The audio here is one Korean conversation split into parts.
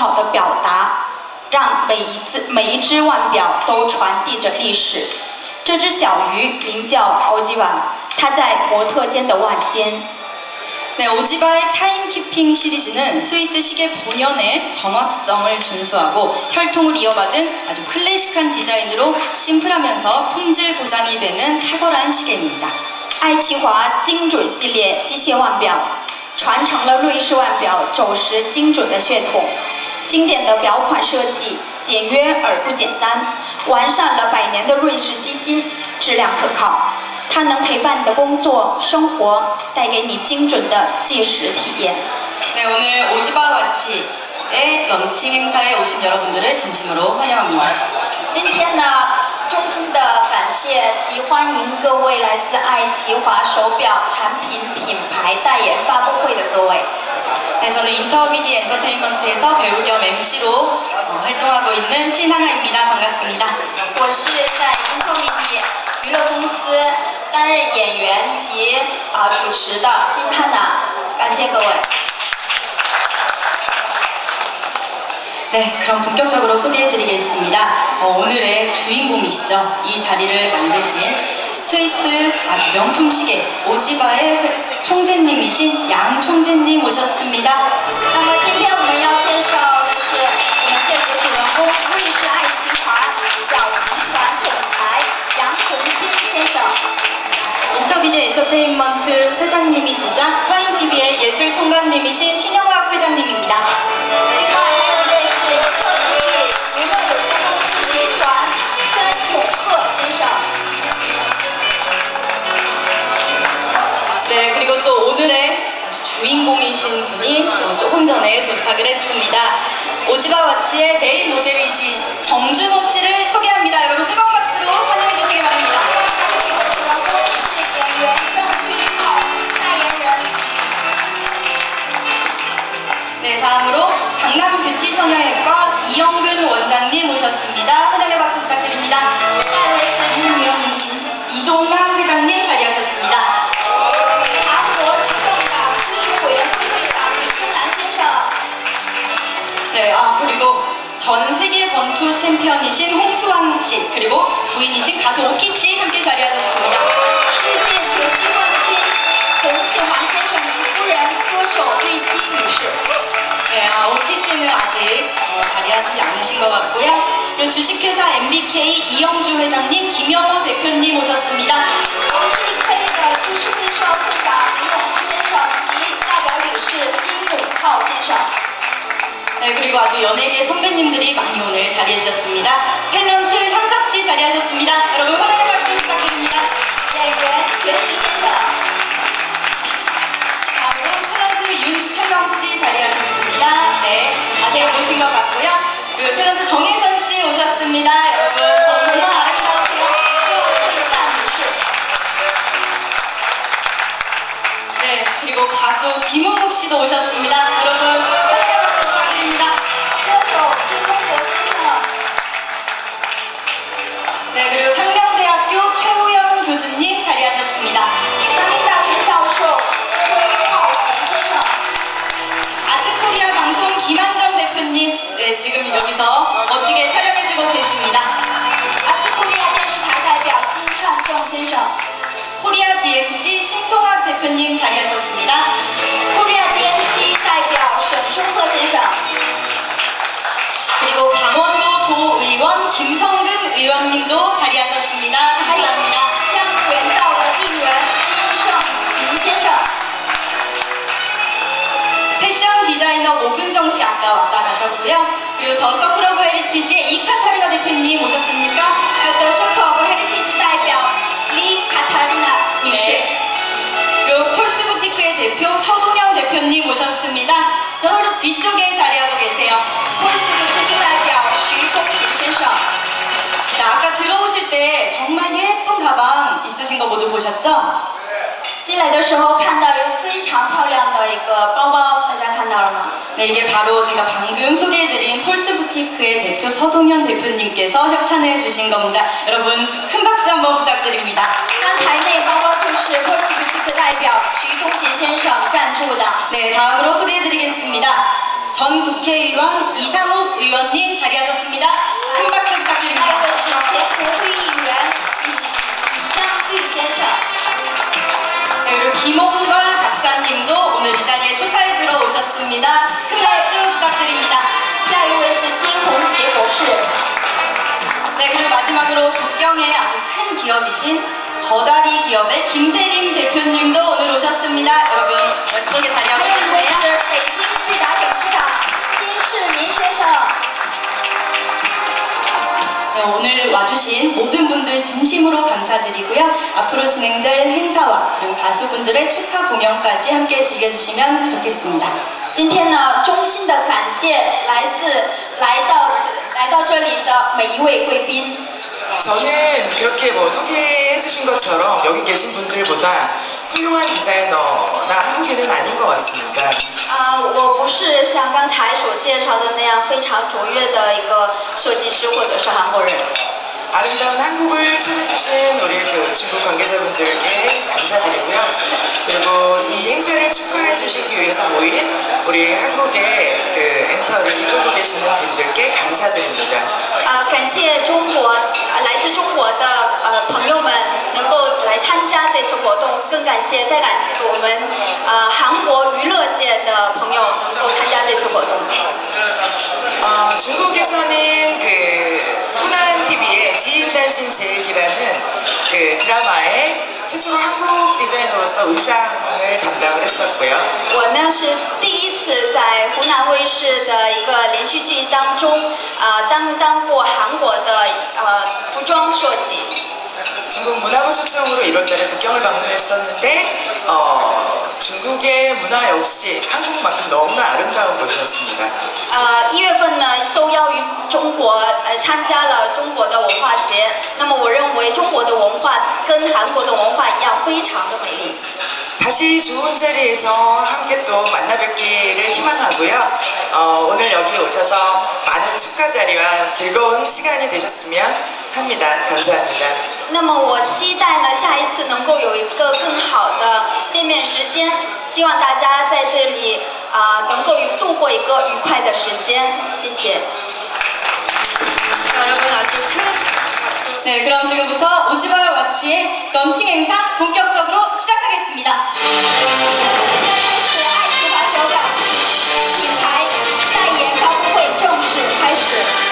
好的表达，让每一只腕表都传递着历史。这只小鱼名叫오지바，它在模特间的腕间。 네, 오지바의 타임키핑 시리즈는 스위스 시계 본연의 정확성을 준수하고 혈통을 이어받은 아주 클래식한 디자인으로 심플하면서 품질 보장이 되는 탁월한 시계입니다. 爱奇华精准系列机械腕表传承了瑞士腕表走时精准的血统，经典的表款设计，简约而不简单，完善了100年的瑞士机芯，质量可靠。 它能陪伴你的工作、生活，带给你精准的计时体验。 네, 오늘 오지바 와치의 런칭 행사에 오신 여러분들을 진심으로 환영합니다. 今天呢，衷心的感谢及欢迎各位来自爱奇华手表产品品牌代言发布会的各位。 네, 저는 인터미디 엔터테인먼트에서 배우 겸 MC로 활동하고 있는 신하나입니다. 반갑습니다. 我是在 인터미디 娱乐公司担任演员及主持的辛汉娜，感谢各位。 네, 그럼 본격적으로 소개해드리겠습니다. 오늘의 주인공이시죠. 이 자리를 만드신 스위스 아주 명품 시계 오지바의 총재님이신 양 총재님 오셨습니다. 那么今天我们要介绍的是我们这里的主人公，瑞士爱奇华表集团总裁杨洪斌先生。 인터미디 엔터테인먼트 회장님이시자 화인TV의 예술총괄님이신 신영학 회장님입니다. 另外还有一位是인터미디娱乐有限公司集团孙永鹤先生。 네, 그리고 또 오늘의 주인공이신 분이 조금 전에 도착을 했습니다. 오지바 와치의 메인 모델이신 정준호 씨를 소개합니다. 여러분 뜨거운 박수로 환영해 주시기 바랍니다. 네, 다음으로 강남 뷰티 성형외과 이영근 원장님 오셨습니다. 환영의 박수 부탁드립니다. 유명이신 이종남 회장님 자리하셨습니다. 네, 그리고 전 세계 권투 챔피언이신 홍수환 씨, 그리고 부인이신 가수 오키 씨 함께 자리하셨습니다. 世界拳击冠军洪志华先生及夫人歌手绿姬女士。 네, 오키 씨는 아직 자리하지 않으신 것 같고요. 그리고 주식회사 MBK 이영주 회장님, 김영호 대표님 오셨습니다. MBK 的株式会社会长李永珠先生及代表理事金永浩先生。 네, 그리고 아주 연예계 선배님들이 많이 오늘 자리해 주셨습니다. 탤런트 현석 씨 자리하셨습니다. 여러분 환영의 박수 부탁드립니다. 演员全石先生。 다음으로 탤런트 윤철영 씨 자리하셨습니다. 네, 아직 오신 것 같고요. 그리고 탤런트 정혜선 씨 오셨습니다. 여러분 정말 아름다우세요. 郑慧善女士。 네, 그리고 가수 김은국 씨도 오셨습니다. 여러분 환영의 박수 부탁드립니다. 歌手金东国先生。 네, 그리고 상명대학교 최우영 교수님 자리하셨습니다. 上京大学教授崔浩贤先生。 아트코리아 방송 김한정 대표님, 네, 지금 여기서 멋지게 촬영해주고 계십니다. 아트코리아 电视台代表金汉仲先生。 코리아 DMC 신송학 대표님 자리하셨습니다. 코리아 DMC 代表沈松鹤先生。 그리고 강원도 도의원 김성근 의원님도 자리하셨습니다. 감사합니다. 江原道的议员金胜勤先生。 패션 디자이너 모근정 씨 아까 왔다 가셨고요. 그리고 더 서클 오브 헤리티지의 이카타리나 대표님 오셨습니까? 还有德胜口和 Heritage 代表李卡塔琳娜女士。 그리고 폴스 부티크의 대표 서동영 대표님 오셨습니다. 저쪽 뒤쪽에 자리하고 계세요. 폴스 부티크 代表徐东贤先生。 네, 아까 들어오실 때 정말 예쁜 가방 있으신 거 모두 보셨죠? 进来的时候看到一个非常漂亮的一个包包，大家看到了吗？ 네, 이게 바로 제가 방금 소개해드린 폴스 부티크의 대표 서동현 대표님께서 협찬해 주신 겁니다. 여러분 큰 박수 한번 부탁드립니다. 刚才那包包就是 폴스 부티크 代表徐东贤先生赞助的。 네, 다음으로 소개해드리겠습니다. 전 국회의원 이상욱 의원님 자리하셨습니다. 큰 박수 부탁드립니다. 下一位是前国会议员李湘玉先生。 네, 그리고 김홍걸 박사님도 오늘 이 자리에 축하해주러 오셨습니다. 큰 박수 부탁드립니다. 下一位是金宏杰博士。 네, 그리고 마지막으로 북경의 아주 큰 기업이신 거다리 기업의 김세림 대표님도 오늘 오셨습니다. 여러분 옆쪽에 자리하고 还有一位 계시네요. 是北京巨达董事长金世民先生。 네, 오늘 와주신 모든 분들 진심으로 감사드리고요. 앞으로 진행될 행사와 그리고 가수분들의 축하 공연까지 함께 즐겨주시면 좋겠습니다. 今天呢，衷心的感谢来到这里的每一位贵宾。 저는 그렇게 뭐 소개해 주신 것처럼 여기 계신 분들보다 훌륭한 디자이너나 한국인은 아닌 것 같습니다. 我不是像刚才所介绍的那样非常卓越的一个设计师或者是韩国人。 아름다운 한국을 찾아주신 우리 그 중국 관계자분들께 감사드리고요. 그리고 이 행사를 축하해 주시기 위해서 모인 우리 한국의 그 엔터를 이끌고 계시는 분들께 감사드립니다. 感谢来自中国的朋友们能够来参加这次活动，更感谢我们韩国娱乐界的朋友能够参加这次活动。 중국에서는 그 후난 TV의 지인단신 제일기라는 그 드라마에 최초로 한국 디자이너로서 의상을 담당을 했었고요. 我呢是第一次在湖南卫视的一个连续剧当中，当过韩国的服装设计。 중국 문화부 초청으로 1월달에 북경을 방문했었는데 중국의 문화 역시 한국만큼 너무나 아름다운 곳이었습니다. 1月份呢受邀于中国参加了中国的文化节，那么我认为中国的文化跟韩国的文化一样，非常的美丽。 다시 좋은 자리에서 함께 또 만나 뵙기를 희망하고요. 오늘 여기 오셔서 많은 축하 자리와 즐거운 시간이 되셨으면 합니다. 감사합니다. 那么我期待呢下一次能够有一个更好的见面时间，希望大家在这里能够度过一个愉快的时间，谢谢。 여러분 아주 큰 박수. 네, 그럼 지금부터 오지발 와치의 런칭 행사 본격적으로 시작하겠습니다. 是爱奇华手表品牌代言发布会正式开始。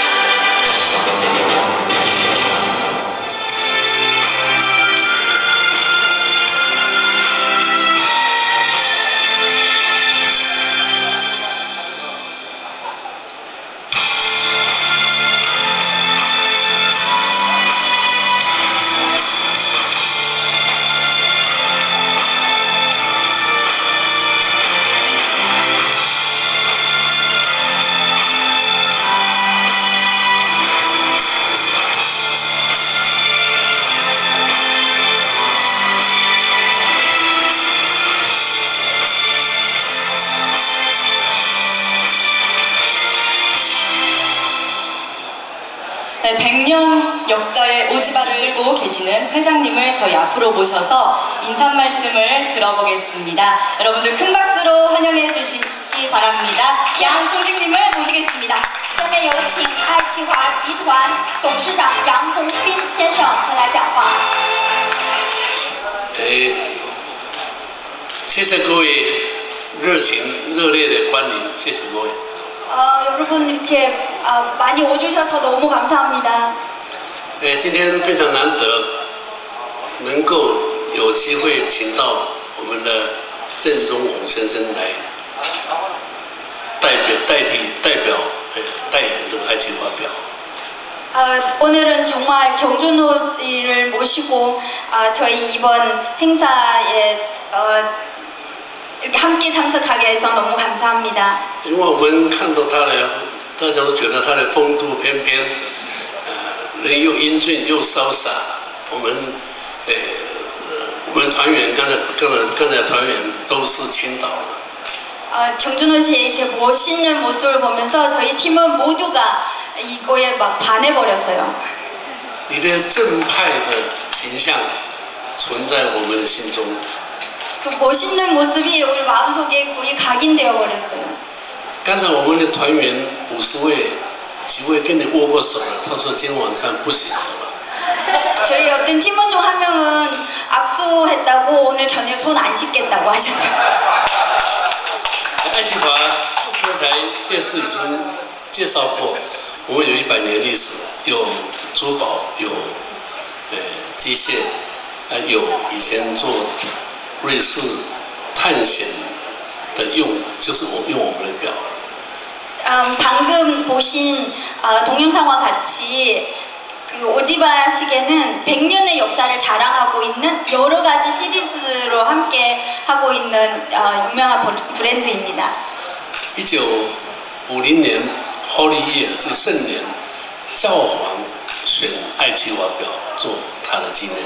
네, 100년 역사의 오지발을 끌고 계시는 회장님을 저희 앞으로 모셔서 인사 말씀을 들어보겠습니다. 여러분들 큰 박수로 환영해 주시기 바랍니다. 양 총재님을 모시겠습니다. 下面有请爱奇华集团董事长杨宏斌先生前来讲话。 谢谢各位热情热烈的欢迎，谢谢各位。 여러분 이렇게 많이 오주셔서 너무 감사합니다. 今天非常难得，能够有机会请到我们的郑中宏先生来代表代言这个爱奇华表。 오늘은 정말 정준호 씨를 모시고 저희 이번 행사에 이렇게 함께 참석하게 해서 너무 감사합니다. 因为我们看到他的，大家都觉得他的风度翩翩，人又英俊又潇洒。我们团员刚才团员都是青岛的。 정준호 씨의 이렇게 멋있는 모습을 보면서 저희 팀은 모두가 이거에 막 반해버렸어요. 你的正派的形象存在我们的心中。 그 멋있는 모습이 우리 마음속에 거의 각인되어 버렸어요. 刚才我们的团员50位，几位跟你握过手了，他说今天晚上不洗手了。 저희 어떤 팀원 중 한 명은 악수했다고 오늘 저녁 손 안 씻겠다고 하셨어요. 爱奇华刚才电视已经介绍过，我们有100年历史，有珠宝，有机械，有以前做瑞士探险的就是用我们的表。 방금 보신 동영상과 같이 그 오지바 시계는 100년의 역사를 자랑하고 있는 여러 가지 시리즈로 함께 하고 있는 유명한 브랜드입니다. 1950年 Holy Year 这个圣年，教皇选爱奇华表做他的纪念。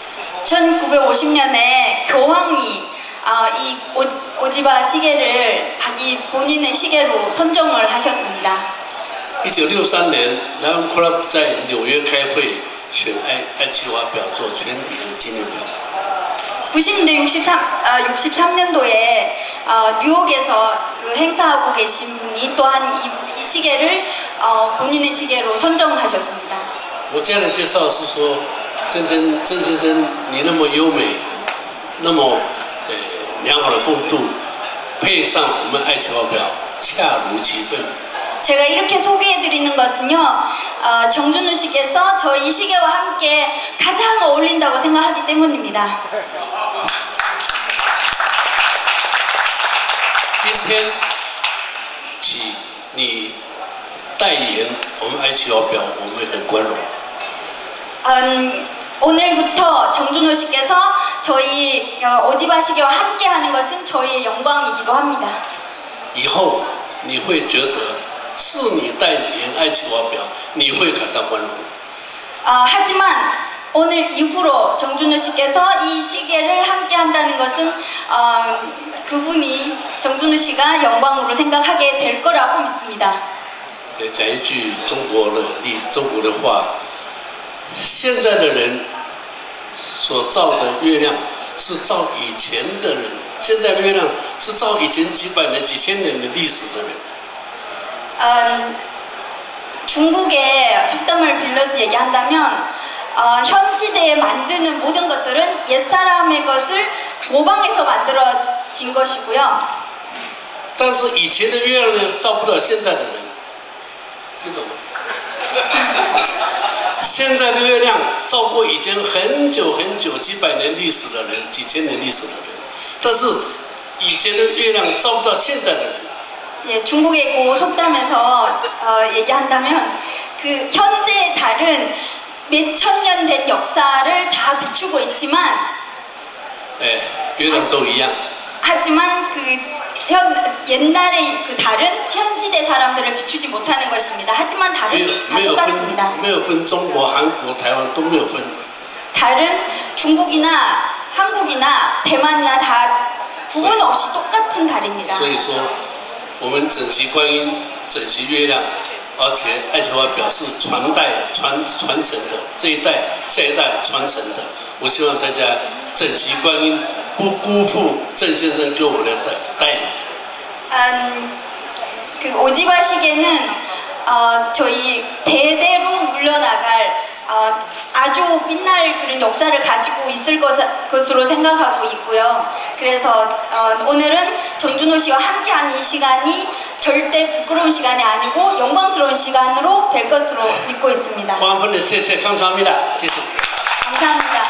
1950년에 교황이 이 오지바 시계를 자기 본인의 시계로 선정을 하셨습니다. 1963年 Lion Club 在纽约开会，选爱奇华表做全体的纪念表。 90년대 63년도에 뉴욕에서 그 행사하고 계신 분이 또한 이 시계를 본인의 시계로 선정하셨습니다. 我这样的介绍是说，郑先生，你那么优美，那么良好的风度，配上我们爱奇华表，恰如其分。 제가 이렇게 소개해드리는 것은요, 정준우 씨께서 저희 시계와 함께 가장 어울린다고 생각하기 때문입니다. 今天起，你代言我们爱奇华表，我们很光荣。 오늘부터 정준호 씨께서 저희 오지바 시계와 함께하는 것은 저희의 영광이기도 합니다. 以后你会觉得是你代言爱奇华表，你会感到光荣。 하지만 오늘 이후로 정준호 씨께서 이 시계를 함께한다는 것은 그분이 정준호 씨가 영광으로 생각하게 될 거라고 믿습니다. 讲一句中国的话，现在的人所造的月亮是照以前的人，现在的月亮是照以前几百年、几千年的历史的人。 중국의 속담을 빌려서 얘기한다면 현 시대에 만드는 모든 것들은 옛사람의 것을 모방해서 만들어진 것이고요. 但是以前的月亮呢，照不到现在的人，听懂吗？现在的月亮照过以前很久很久几百年历史的人，几千年历史的人，但是以前的月亮照不到现在的人。 예, 중국의 그 속담에서 얘기한다면 그 현재의 달은 몇 천 년 된 역사를 다 비추고 있지만, 月亮都一样。 하지만 그 옛날의 그 달은 현 시대 사람들을 비추지 못하는 것입니다. 하지만 달은 다 똑같습니다. 没有分中国、韩国、台湾都没有分。 달은 중국이나 한국이나 대만이나 다 구분 없이 똑같은 달입니다. 所以说，我们珍惜观音，珍惜月亮，而且爱奇华表示传承的，这一代下一代传承的。我希望大家珍惜观音，不辜负郑先生给我的代言。 그 오지바 시계는 저희 대대로 물려나갈 아주 빛날 그런 역사를 가지고 있을 것으로 생각하고 있고요. 그래서 오늘은 정준호 씨와 함께한 이 시간이 절대 부끄러운 시간이 아니고 영광스러운 시간으로 될 것으로 믿고 있습니다. 감사합니다. 감사합니다.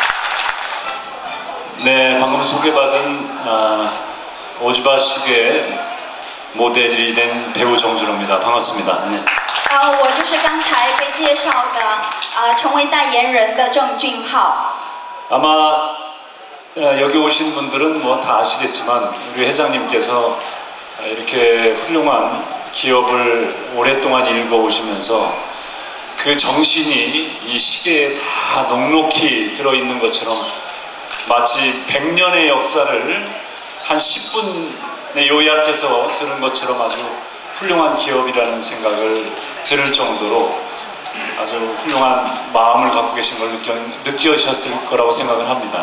네, 방금 소개받은 오지바 시계 모델이 된 배우 정준호입니다. 반갑습니다. 네. 我就是刚才被介绍的成为代言人的郑俊浩。 아마 여기 오신 분들은 뭐 다 아시겠지만 우리 회장님께서 이렇게 훌륭한 기업을 오랫동안 일궈오시면서 그 정신이 이 시계에 다 넉넉히 들어있는 것처럼 마치 100년의 역사를 한 10분에 요약해서 들은 것처럼 아주 훌륭한 기업이라는 생각을 들을 정도로 아주 훌륭한 마음을 갖고 계신 걸 느끼셨을 거라고 생각을 합니다.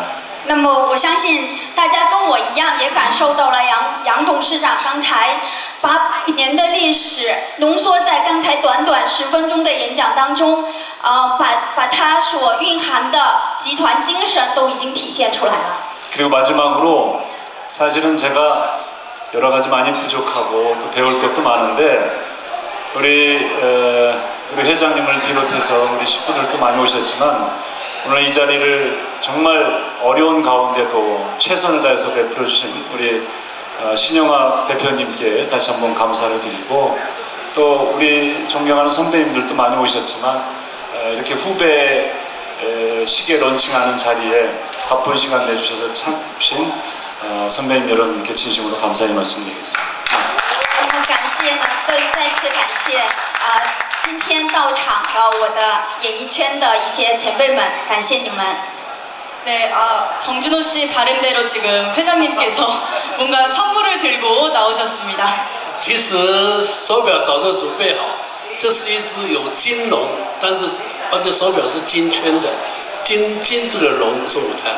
那么我相信大家跟我一样，也感受到了杨董事长刚才800年的历史浓缩在刚才短短10分钟的演讲当中，把他所蕴含的集团精神都已经体现出来了。 그리고 마지막으로 사실은 제가 여러 가지 많이 부족하고 또 배울 것도 많은데 우리 회장님을 비롯해서 우리 식구들도 많이 오셨지만 오늘 이 자리를 정말 어려운 가운데도 최선을 다해서 베풀어 주신 우리 신영아 대표님께 다시 한번 감사를 드리고 또 우리 존경하는 선배님들도 많이 오셨지만 이렇게 후배 시계 런칭하는 자리에 바쁜 시간 내주셔서 참신 선배님 여러분께 진심으로 감사의 말씀드리겠습니다. 感谢呢，再次感谢今天到场的我的演艺圈的一些前辈们，感谢你们。 네, 정준호 씨 바람대로 지금 회장님께서 뭔가 선물을 들고 나오셨습니다. 其实手表早就准备好，这是一只有金龙，但是而且手表是金圈的，金质的龙送给他。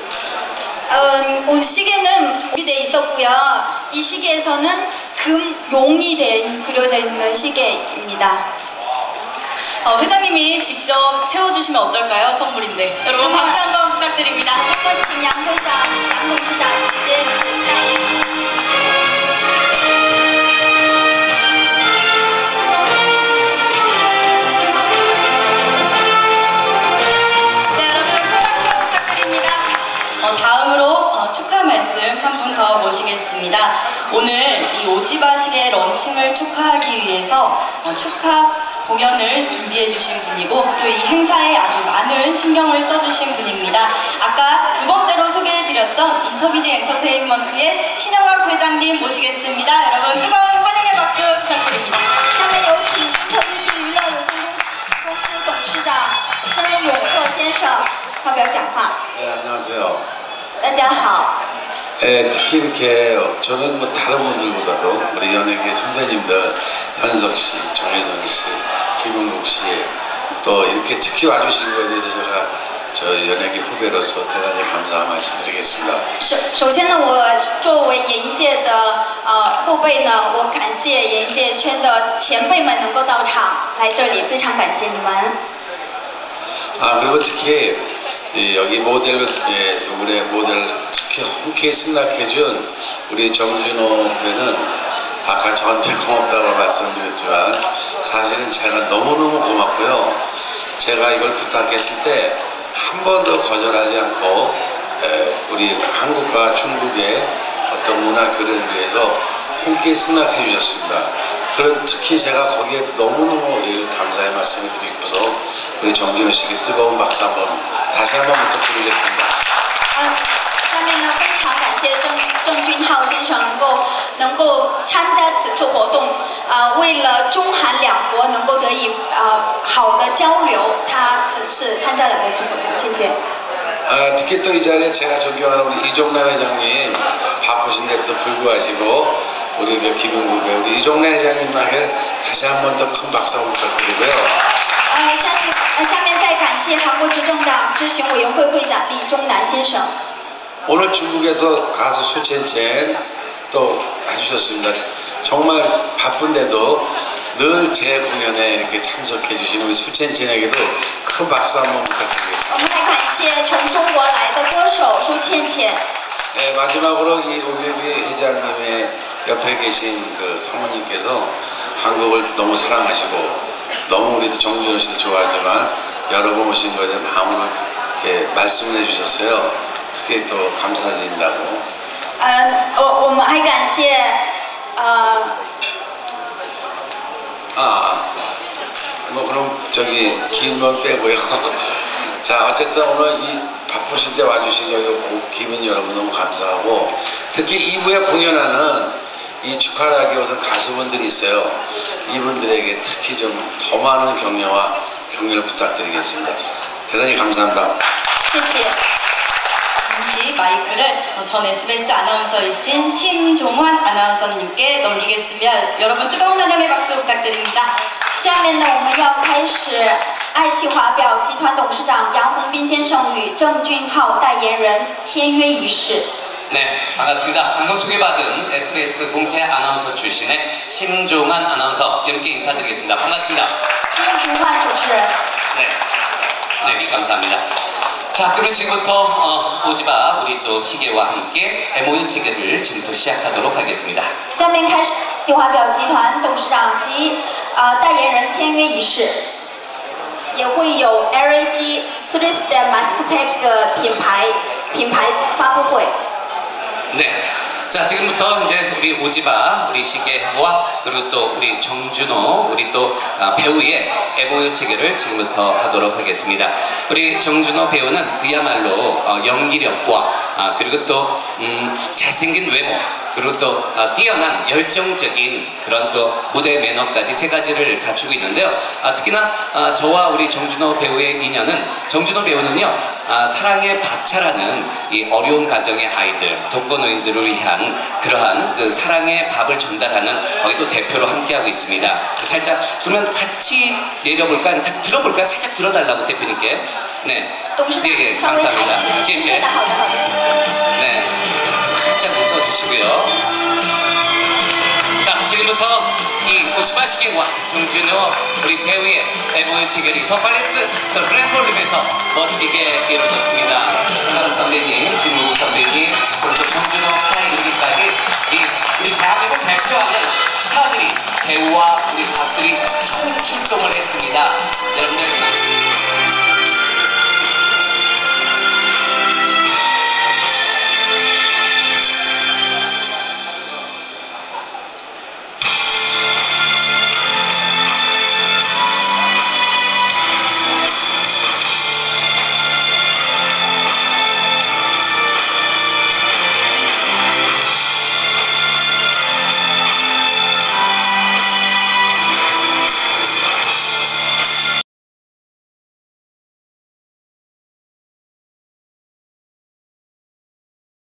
시계는 준비되어 있었고요. 이 시계에서는 금 용이 그려져 있는 시계입니다. 회장님이 직접 채워주시면 어떨까요? 선물인데. 여러분 박수 한번 부탁드립니다. 那么请杨董事长直接。 다음으로 축하 말씀 한 분 더 모시겠습니다. 오늘 이 오지바 시계 런칭을 축하하기 위해서 축하 공연을 준비해 주신 분이고 또 이 행사에 아주 많은 신경을 써주신 분입니다. 아까 두 번째로 소개해드렸던 인터비디 엔터테인먼트의 신영학 회장님 모시겠습니다. 여러분 뜨거운 환영의 박수 부탁드립니다. 下面有请 인터비디娱乐有限公司董事长曾永鹤先生发表讲话。 네, 안녕하세요. 大家好。 특히 이렇게 저는 뭐 다른 분들보다도 우리 연예계 선배님들 현석 씨, 정혜선 씨, 김용국 씨 또 이렇게 특히 와주신 거에 대해서 제가 저 연예계 후배로서 대단히 감사한 말씀드리겠습니다. 首先呢，我作为演艺界的后辈呢，我感谢演艺界圈的前辈们能够到场来这里，非常感谢你们。 그리고 특히 여기 모델로 이번에 모델 특히 흔쾌히 승낙해준 우리 정준호 후배는 아까 저한테 고맙다고 말씀드렸지만 사실은 제가 너무너무 고맙고요. 제가 이걸 부탁했을 때 한 번도 거절하지 않고 우리 한국과 중국의 어떤 문화 교류를 위해서 흔쾌히 승낙해 주셨습니다. 그런 특히 제가 거기에 너무너무 감사의 말씀을 드리고서 우리 정준호 씨께 뜨거운 박수 한번 다시 한번 부탁드리겠습니다. 下面呢，非常感谢郑俊浩先生能够参加此次活动，为了中韩两国能够得以好的交流，他此次参加了这次活动，谢谢。 특히 또 이 자리에 제가 존경하는 우리 이종남 회장님 바쁘신데도 불구하시고 우리 김용국 배우 우리 이종남 회장님에게 다시 한번 더 큰 박수 한번 부탁드리고요. 下面再感谢韩国执政党咨询委员会会长李忠南先生。 오늘 중국에서 가수 수첸첸 또 해주셨습니다. 정말 바쁜데도 늘 제 공연에 이렇게 참석해 주신 우리 수첸첸에게도 큰 박수 한번 부탁드리겠습니다. 我们还感谢从中国来的歌手苏倩倩。 네, 마지막으로 이 오경기 회장님의 옆에 계신 그 사모님께서 한국을 너무 사랑하시고 너무 우리도 정준호 씨도 좋아하지만 여러 번 오신 거에 대해 마음으로 이렇게 말씀을 해주셨어요. 특히 또 감사드린다고. 我们还感谢 뭐 그럼 저기 긴 건 빼고요. 자, 어쨌든 오늘 이 바쁘신데 와주신 여기 기분 여러분 너무 감사하고 특히 2부에 공연하는 이 축하를 하기 위해서 가수분들이 있어요. 이분들에게 특히 좀 더 많은 격려와 격려를 부탁드리겠습니다. 대단히 감사합니다. 谢谢。 잠시 마이크를 전 SBS 아나운서이신 심종환 아나운서님께 넘기겠습니다. 여러분 뜨거운 환영의 박수 부탁드립니다. 下面呢，我们要开始爱企华表集团董事长杨洪斌先生与郑俊浩代言人签约仪式。 네, 반갑습니다. 방금 소개받은 SBS 공채 아나운서 출신의 심종환 아나운서 여러분께 인사드리겠습니다. 반갑습니다. 심종환主持人。 네, 감사합니다. 자, 그러면 지금부터 오지바 우리 또 시계와 함께 MOU 체결을 지금부터 시작하도록 하겠습니다. 下面开始企华表集团董事长及代言人签约仪式，也会有 LAG 3-step maskpack 品牌发布会。 네. 자, 지금부터 이제 우리 오지바, 우리 시계와 그리고 또 우리 정준호, 우리 또 배우의 MOU 체결을 지금부터 하도록 하겠습니다. 우리 정준호 배우는 그야말로 연기력과 그리고 또 잘생긴 외모, 그리고 또 뛰어난 열정적인 그런 또 무대 매너까지 세 가지를 갖추고 있는데요. 특히나 저와 우리 정준호 배우의 인연은, 정준호 배우는요, 사랑의 밥차라는 이 어려운 가정의 아이들, 독거노인들을 위한 그러한 그 사랑의 밥을 전달하는 거기 또 대표로 함께하고 있습니다. 살짝 그러면 같이 내려볼까요? 같이 들어볼까요? 살짝 들어달라고 대표님께. 네. 예, 감사합니다.谢谢. 네. 살짝 웃어주시고요. 자, 지금부터 이 오시바 시계와 정준호 우리 배우의 MOU 체결이 더 팔레스 그랜드홀룸에서 멋지게 이루어졌습니다. 한강 선배님, 김우국 선배님, 그리고 정준호 스타일 이기까지 우리 대한민국 대표하는 스타들이, 배우와 우리 가수들이 총 출동을 했습니다. 여러분